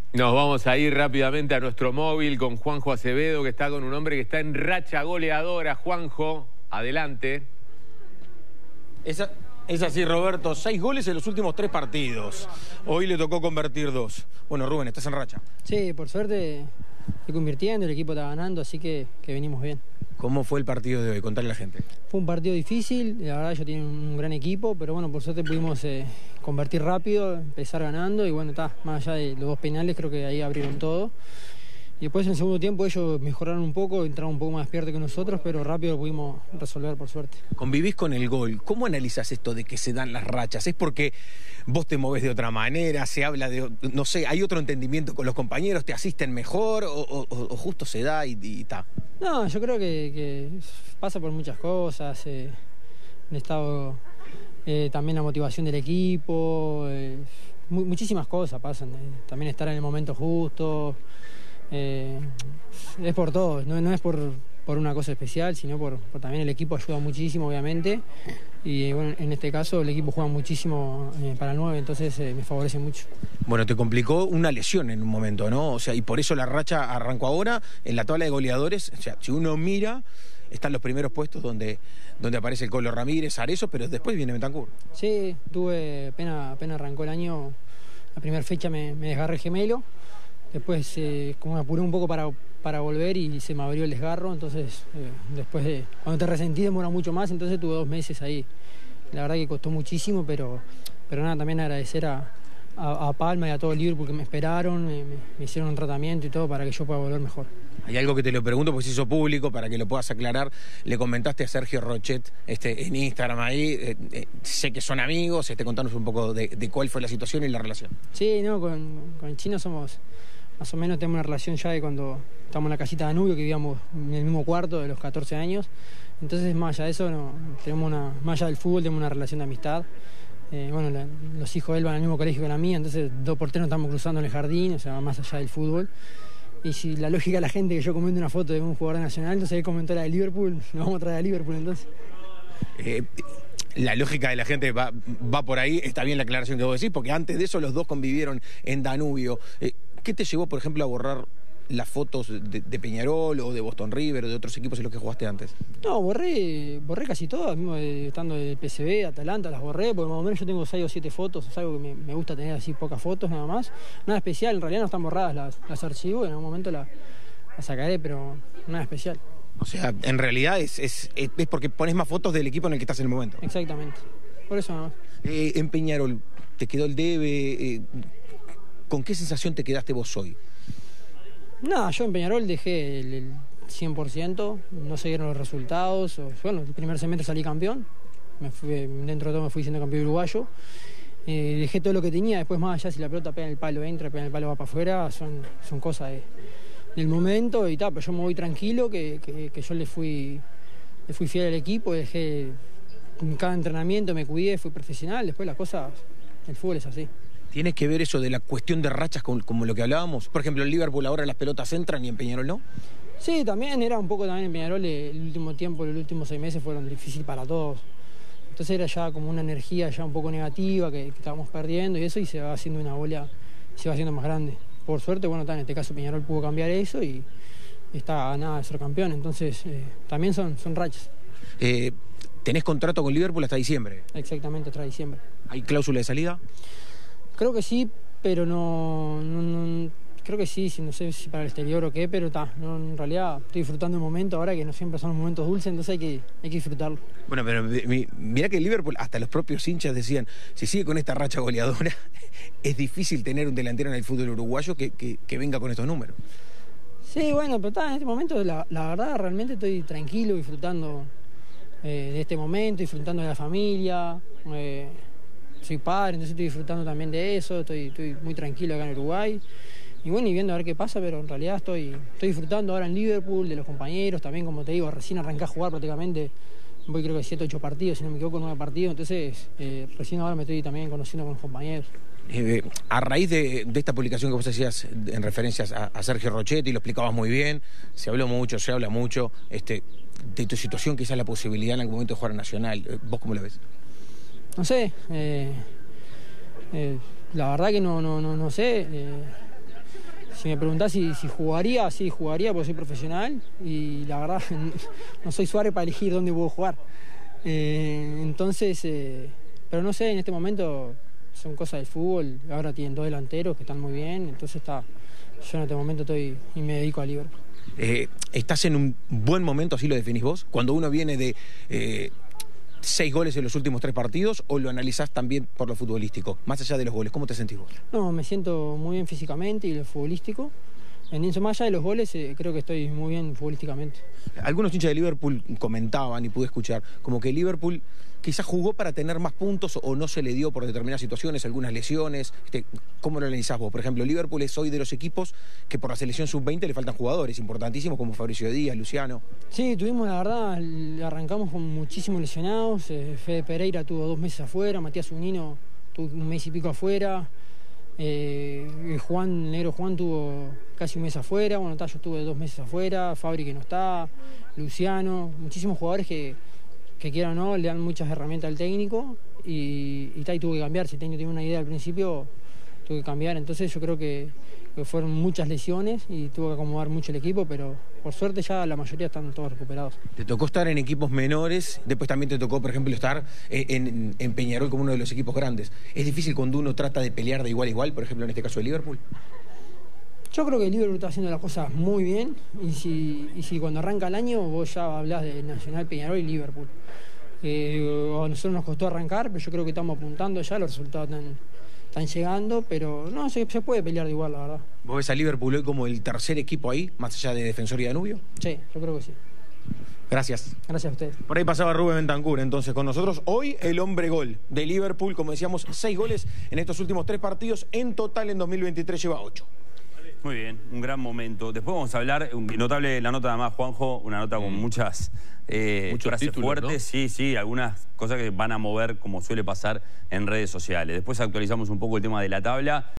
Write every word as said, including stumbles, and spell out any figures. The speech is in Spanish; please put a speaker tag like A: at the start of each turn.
A: Nos vamos a ir rápidamente a nuestro móvil con Juanjo Acevedo, que está con un hombre que está en racha goleadora. Juanjo, adelante.
B: Esa, es así, Roberto. Seis goles en los últimos tres partidos. Hoy le tocó convertir dos. Bueno, Rubén, estás en racha.
C: Sí, por suerte estoy convirtiendo, el equipo está ganando, así que, que venimos bien.
B: ¿Cómo fue el partido de hoy? Contale a la gente.
C: Fue un partido difícil, la verdad ellos tienen un gran equipo, pero bueno, por suerte pudimos eh, convertir rápido, empezar ganando y bueno, está, más allá de los dos penales creo que ahí abrieron todo. Y después en el segundo tiempo ellos mejoraron un poco, entraron un poco más despiertos que nosotros, pero rápido lo pudimos resolver por suerte.
B: Convivís con el gol. ¿Cómo analizás esto de que se dan las rachas? ¿Es porque vos te movés de otra manera? ¿Se habla de, no sé, hay otro entendimiento con los compañeros? ¿Te asisten mejor o, o, o justo se da y está?
C: No, yo creo que, que pasa por muchas cosas. Eh, el estado, eh, también la motivación del equipo, eh, mu muchísimas cosas pasan. Eh, también estar en el momento justo. Eh, es por todo, no, no es por, por una cosa especial, sino por, por también el equipo ayuda muchísimo, obviamente. Y bueno, en este caso el equipo juega muchísimo eh, para el nueve, entonces eh, me favorece mucho.
B: Bueno, te complicó una lesión en un momento, ¿no? O sea, y por eso la racha arrancó ahora en la tabla de goleadores. O sea, si uno mira, están los primeros puestos donde, donde aparece el Colo Ramírez, Arezzo, pero después viene Bentancur.
C: Sí, tuve, apenas, apenas arrancó el año, la primera fecha me, me desgarré el gemelo. Después eh, como me apuré un poco para, para volver y se me abrió el desgarro, entonces eh, después de, cuando te resentí demora mucho más, entonces tuve dos meses ahí. La verdad que costó muchísimo, pero, pero nada, también agradecer a, a, a Palma y a todo el Liverpool que me esperaron, me, me hicieron un tratamiento y todo para que yo pueda volver mejor.
B: Hay algo que te lo pregunto porque se hizo público, para que lo puedas aclarar. Le comentaste a Sergio Rochet este, en Instagram ahí, eh, eh, sé que son amigos, este, contanos un poco de, de cuál fue la situación y la relación.
C: Sí, no, con, con el chino somos... Más o menos tenemos una relación ya de cuando estamos en la casita de Danubio, que vivíamos en el mismo cuarto de los catorce años. Entonces, más allá de eso, no, tenemos una, más allá del fútbol, tenemos una relación de amistad. Eh, bueno, la, los hijos de él van al mismo colegio que la mía, entonces dos por tres nos estamos cruzando en el jardín, o sea, más allá del fútbol. Y si la lógica de la gente que yo comento una foto de un jugador nacional, entonces él comentó la de Liverpool, nos vamos a traer a Liverpool entonces.
B: Eh, la lógica de la gente va, va por ahí, está bien la aclaración que vos decís, porque antes de eso los dos convivieron en Danubio. Eh, ¿Qué te llevó, por ejemplo, a borrar las fotos de, de Peñarol o de Boston River o de otros equipos en los que jugaste antes?
C: No, borré, borré casi todas, mismo de, estando de P S V, Atalanta, las borré, porque más o menos yo tengo seis o siete fotos, es algo que me, me gusta tener así pocas fotos nada más. Nada especial, en realidad no están borradas, las, las archivo, en algún momento las la sacaré, pero nada especial.
B: O sea, en realidad es, es, es porque pones más fotos del equipo en el que estás en el momento.
C: Exactamente, por eso nada más.
B: Eh, en Peñarol, ¿te quedó el debe? Eh, ¿Con qué sensación te quedaste vos hoy?
C: Nada, yo en Peñarol dejé el, el cien por ciento, no se dieron los resultados. O, bueno, el primer semestre salí campeón, me fui, dentro de todo me fui siendo campeón uruguayo. Eh, dejé todo lo que tenía, después más allá si la pelota pega en el palo, entra, pega en el palo, va para afuera, son, son cosas de, del momento y tal, pero yo me voy tranquilo, que, que, que yo le fui, le fui fiel al equipo, dejé en cada entrenamiento, me cuidé, fui profesional, después las cosas, el fútbol es así.
B: ¿Tienes que ver eso de la cuestión de rachas con, como lo que hablábamos? Por ejemplo, en Liverpool ahora las pelotas entran y en Peñarol no.
C: Sí, también era un poco también en Peñarol el último tiempo, los últimos seis meses fueron difíciles para todos. Entonces era ya como una energía ya un poco negativa que, que estábamos perdiendo y eso y se va haciendo una bola, se va haciendo más grande. Por suerte, bueno, en este caso Peñarol pudo cambiar eso y está a nada de ser campeón. Entonces eh, también son, son rachas.
B: Eh, ¿Tenés contrato con Liverpool hasta diciembre?
C: Exactamente, hasta diciembre.
B: ¿Hay cláusula de salida?
C: Creo que sí, pero no, no, no creo que sí, no sé si para el exterior o qué, pero está, no, en realidad estoy disfrutando el momento ahora que no siempre son los momentos dulces, entonces hay que, hay que disfrutarlo.
B: Bueno, pero mirá que el Liverpool, hasta los propios hinchas decían, si sigue con esta racha goleadora, es difícil tener un delantero en el fútbol uruguayo que, que, que venga con estos números.
C: Sí, bueno, pero está, en este momento la, la verdad realmente estoy tranquilo, disfrutando eh, de este momento, disfrutando de la familia. Eh, soy padre, entonces estoy disfrutando también de eso, estoy, estoy muy tranquilo acá en Uruguay. Y bueno, y viendo a ver qué pasa, pero en realidad estoy, estoy disfrutando ahora en Liverpool, de los compañeros, también como te digo, recién arranqué a jugar prácticamente, voy creo que siete, ocho partidos, si no me equivoco, nueve partidos, entonces eh, recién ahora me estoy también conociendo con los compañeros.
B: Eh, a raíz de, de esta publicación que vos hacías en referencias a, a Sergio Rochet, y lo explicabas muy bien, se habló mucho, se habla mucho, este, de tu situación, quizás la posibilidad en algún momento de jugar a Nacional, ¿vos cómo lo ves?
C: No sé, eh, eh, la verdad que no, no, no, no sé. Eh, si me preguntás si, si jugaría, sí, jugaría porque soy profesional y la verdad no soy Suárez para elegir dónde puedo jugar. Eh, entonces, eh, pero no sé, en este momento son cosas del fútbol, ahora tienen dos delanteros que están muy bien, entonces está, yo en este momento estoy y me dedico a Liverpool.
B: Eh, ¿Estás en un buen momento, así lo definís vos? Cuando uno viene de eh, seis goles en los últimos tres partidos, ¿o lo analizás también por lo futbolístico? Más allá de los goles, ¿cómo te sentís vos?
C: No, me siento muy bien físicamente y lo futbolístico. En eso, más allá de los goles, eh, creo que estoy muy bien futbolísticamente.
B: Algunos hinchas de Liverpool comentaban, y pude escuchar, como que Liverpool quizás jugó para tener más puntos o no se le dio por determinadas situaciones, algunas lesiones. Este, ¿Cómo lo analizás vos? Por ejemplo, Liverpool es hoy de los equipos que por la selección sub veinte le faltan jugadores importantísimos como Fabricio Díaz, Luciano.
C: Sí, tuvimos, la verdad, arrancamos con muchísimos lesionados. Eh, Fede Pereira tuvo dos meses afuera, Matías Unino tuvo un mes y pico afuera. Eh, Juan, Negro Juan tuvo casi un mes afuera, bueno, yo estuve dos meses afuera, Fabri que no está, Luciano, muchísimos jugadores que, que quieran o no, le dan muchas herramientas al técnico y, y, y tuvo que cambiar. Si el técnico tenía una idea al principio, tuvo que cambiar, entonces yo creo que, que fueron muchas lesiones y tuvo que acomodar mucho el equipo, pero por suerte ya la mayoría están todos recuperados.
B: Te tocó estar en equipos menores, después también te tocó, por ejemplo, estar en, en, en Peñarol como uno de los equipos grandes. ¿Es difícil cuando uno trata de pelear de igual a igual, por ejemplo, en este caso de Liverpool?
C: Yo creo que el Liverpool está haciendo las cosas muy bien y si, y si cuando arranca el año vos ya hablás de Nacional, Peñarol y Liverpool. Eh, a nosotros nos costó arrancar, pero yo creo que estamos apuntando ya, los resultados están, están llegando, pero no, se, se puede pelear de igual, la verdad.
B: ¿Vos ves a Liverpool hoy como el tercer equipo ahí, más allá de Defensor y Danubio?
C: Sí, yo creo que sí.
B: Gracias.
C: Gracias a ustedes.
B: Por ahí pasaba Rubén Bentancur, entonces, con nosotros. Hoy el hombre gol de Liverpool, como decíamos, seis goles en estos últimos tres partidos. En total, en dos mil veintitrés lleva ocho.
D: Muy bien, un gran momento. Después vamos a hablar, notable la nota además, Juanjo, una nota con muchas eh,
A: Muchos
D: frases
A: títulos,
D: fuertes,
A: ¿no?
D: sí, sí, algunas cosas que van a mover como suele pasar en redes sociales. Después actualizamos un poco el tema de la tabla.